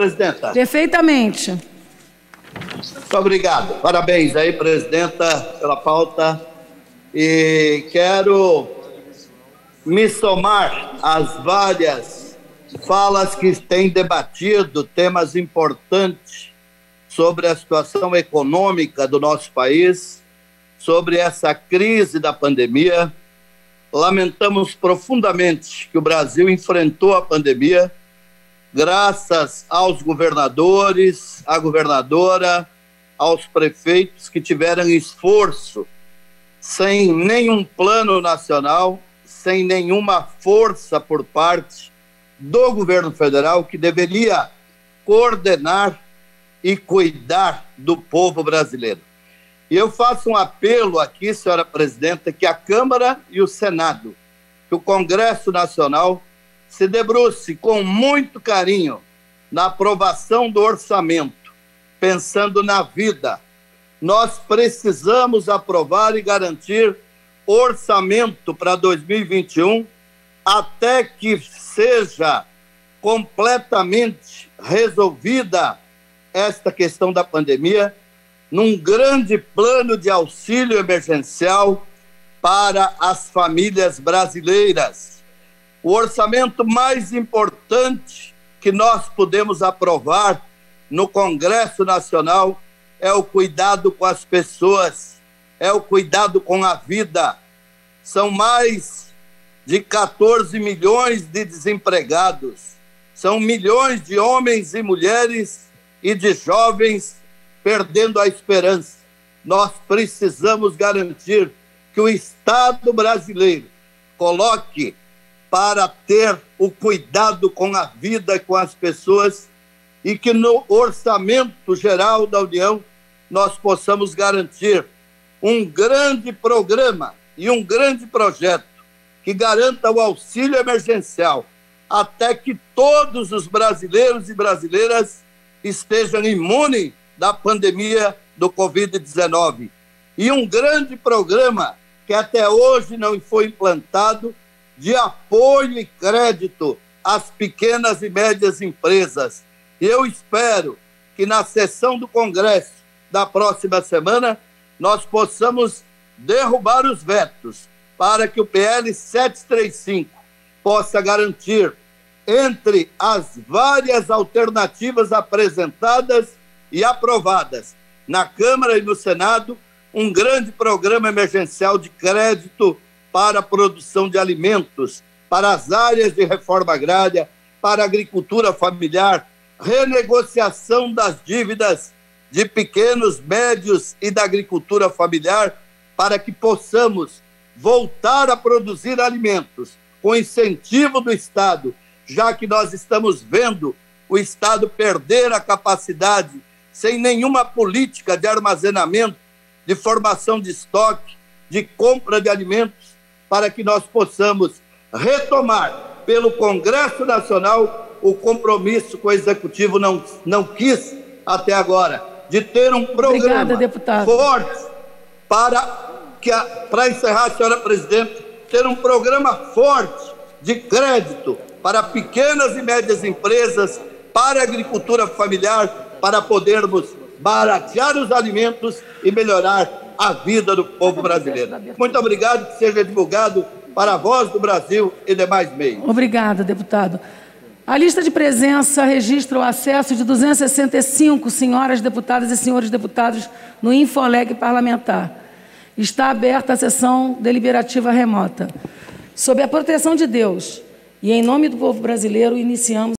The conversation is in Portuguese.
presidenta? Perfeitamente. Muito obrigado. Parabéns aí, presidenta, pela pauta. E quero me somar às várias falas que têm debatido temas importantes sobre a situação econômica do nosso país, sobre essa crise da pandemia. Lamentamos profundamente que o Brasil enfrentou a pandemia graças aos governadores, à governadora, aos prefeitos que tiveram esforço, sem nenhum plano nacional, sem nenhuma força por parte do governo federal, que deveria coordenar e cuidar do povo brasileiro. E eu faço um apelo aqui, senhora presidenta, que a Câmara e o Senado, que o Congresso Nacional se debruce com muito carinho na aprovação do orçamento, pensando na vida. Nós precisamos aprovar e garantir orçamento para 2021 até que seja completamente resolvida esta questão da pandemia, num grande plano de auxílio emergencial para as famílias brasileiras. O orçamento mais importante que nós podemos aprovar no Congresso Nacional é o cuidado com as pessoas, é o cuidado com a vida. São mais de 14 milhões de desempregados, são milhões de homens e mulheres e de jovens perdendo a esperança. Nós precisamos garantir que o Estado brasileiro coloque para ter o cuidado com a vida e com as pessoas, e que no orçamento geral da União nós possamos garantir um grande programa e um grande projeto que garanta o auxílio emergencial até que todos os brasileiros e brasileiras estejam imunes da pandemia do Covid-19. E um grande programa que até hoje não foi implantado, de apoio e crédito às pequenas e médias empresas. E eu espero que na sessão do Congresso da próxima semana nós possamos derrubar os vetos para que o PL 735 possa garantir, entre as várias alternativas apresentadas e aprovadas na Câmara e no Senado, um grande programa emergencial de crédito para a produção de alimentos, para as áreas de reforma agrária, para a agricultura familiar, renegociação das dívidas de pequenos, médios e da agricultura familiar, para que possamos voltar a produzir alimentos com incentivo do Estado, já que nós estamos vendo o Estado perder a capacidade, sem nenhuma política de armazenamento, de formação de estoque, de compra de alimentos, para que nós possamos retomar pelo Congresso Nacional o compromisso que o Executivo não quis até agora, de ter um programa forte para encerrar, senhora presidente, ter um programa forte de crédito para pequenas e médias empresas, para a agricultura familiar, para podermos baratear os alimentos e melhorar a vida do povo brasileiro. Muito obrigado, que seja divulgado para a Voz do Brasil e demais meios. Obrigada, deputado. A lista de presença registra o acesso de 265 senhoras deputadas e senhores deputados no Infoleg parlamentar. Está aberta a sessão deliberativa remota. Sob a proteção de Deus e em nome do povo brasileiro, iniciamos